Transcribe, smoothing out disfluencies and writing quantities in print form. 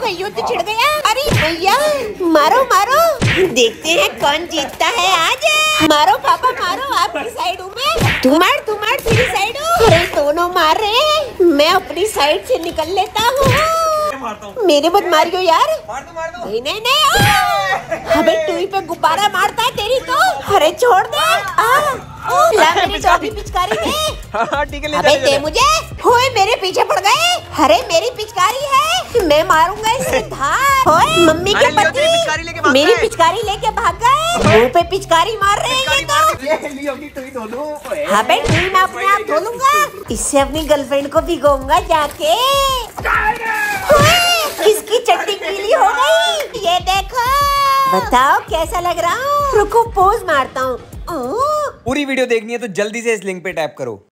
का युद्ध छिड़ गया। अरे भैया मारो मारो, देखते हैं कौन जीतता है आज। मारो पापा मारो, आपकी साइड हूँ मैं। तू मार तेरी साइड हूँ। अरे दोनों मार रहे हैं, मैं अपनी साइड से निकल लेता हूँ। मेरे मत मारियो यार। मार दो। नहीं। अबे टूई पे गुब्बारा मारता है तेरी तो। अरे छोड़ दे। ला मेरी डॉगी पिचकारी दे। ठीक है, ले अबे दे मुझे। होए मेरे पीछे पड़ गए। अरे मेरी पिचकारी है, मैं मारूंगा इसे धार। होए मम्मी के पति मेरी पिचकारी लेके भाग गए। मुंह पे पिचकारी मार रहे हैं ये तो। अबे टूई मैं अपने आप धो लूंगा। इससे अपनी गर्लफ्रेंड को भिगोऊंगा जाके। किसकी चट्टी गीली हो गई ये देखो। बताओ कैसा लग रहा हूँ। रुको पोज मारता हूँ। पूरी वीडियो देखनी है तो जल्दी से इस लिंक पे टैप करो।